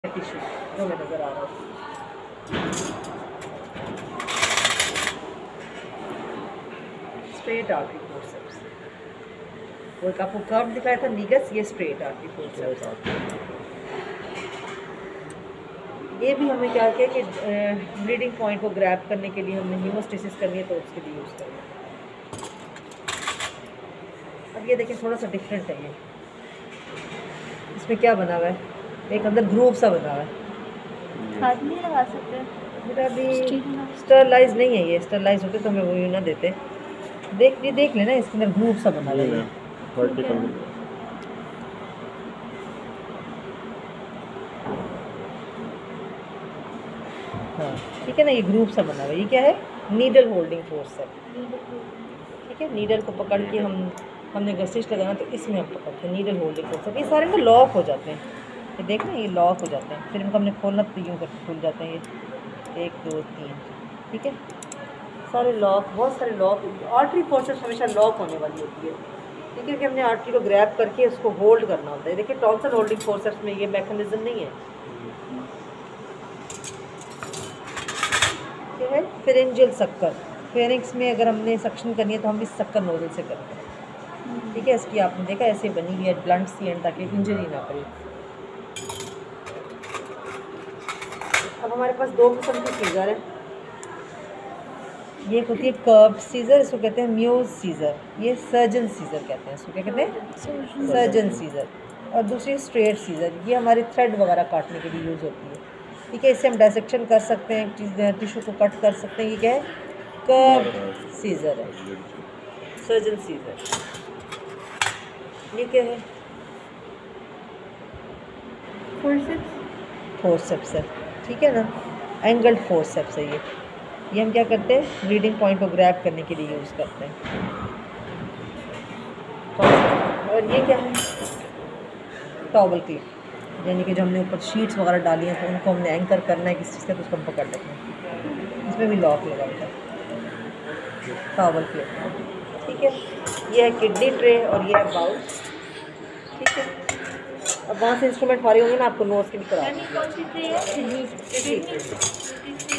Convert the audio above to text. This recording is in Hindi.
टिश्यू जो मैं नज़र आ रहा हूँ। स्ट्रेट आर्टरी फोर्सेप्स, वो एक आपको कर्व दिखाया था नीगस, ये स्ट्रेट आर्टरी फोर्सेप्स। ये भी हमें क्या किया कि ब्लीडिंग पॉइंट को ग्रैब करने के लिए हमने हीमोस्टेसिस करनी है तो उसके लिए यूज़ करना है। अब ये देखिए थोड़ा सा डिफरेंट है, ये इसमें क्या बना हुआ है, एक अंदर ग्रूव सा बना हुआ है। हाथ नहीं लगा सकते, मेरा अभी स्टरलाइज नहीं है, ये स्टरलाइज होते तो हमें वो ना देते। देख लेना, इसके अंदर ग्रूव सा बना हुआ है। हाँ ठीक है ना, ये ग्रुप सा बना हुआ है। ये क्या है, नीडल होल्डिंग फोर्स है। ठीक है, नीडल को पकड़ के हमने अगर स्टिच लगाना तो इसमें हम पकड़ते हैं, नीडल होल्डिंग फोर्स है। ये सारे ना लॉक हो जाते हैं, ये देख ना, ये लॉक हो जाते हैं। फिर इनको हमने खोलना तो यूँ करके खुल जाते हैं ये 1 2 3। ठीक है, सारे लॉक, बहुत सारे लॉक। आर्टरी फोर्सेस हमेशा लॉक होने वाली होती है। ठीक है, कि हमने आर्टरी को ग्रैब करके उसको होल्ड करना होता है। देखिए टॉन्सल होल्डिंग फोर्सेस में ये मैकेनिज्म नहीं है। है फेरेंजियल शक्कर, फेरिंग्स में अगर हमने सक्शन करनी है तो हम इस शक्कर नोजल से करते हैं। ठीक है, इसकी आपने देखा ऐसे बनी हुई है ब्लंट सी एंड, ताकि इंजरी ना करे। अब हमारे पास दो किस्म की सीज़र है। ये होती है कर्व्ड सीज़र, इसको कहते हैं म्यूज सीज़र। ये सर्जन सीज़र कहते हैं, इसको क्या कहते हैं, सर्जन सीज़र। और दूसरी स्ट्रेट सीज़र, ये हमारे थ्रेड वगैरह काटने के लिए यूज़ होती है। ठीक है, इससे हम डायसेक्शन कर सकते हैं, टिश्यू को कट कर सकते हैं। ये क्या है, कर्व्ड सीज़र है, सर्जन सीज़र। ये क्या है, फोर्सेप्स है। ठीक है ना, एंगल्ड फोर्सेप्स है ये हम क्या करते हैं, ब्लीडिंग पॉइंट को ग्रैब करने के लिए यूज़ करते हैं। और ये क्या है, टॉवल क्लिप, यानी कि जो हमने ऊपर शीट्स वगैरह डाली हैं तो उनको हमने एंकर करना है किसी चीज़ से, तो उसको हम पकड़ लेते हैं। इसमें भी लॉक लगा होता है, टॉवल क्लिप। ठीक है, ये है किडनी ट्रे और ये है बाउल। ठीक है, अब वहाँ से इंस्ट्रूमेंट फारी होंगे ना, आपको नोट्स की भी करा।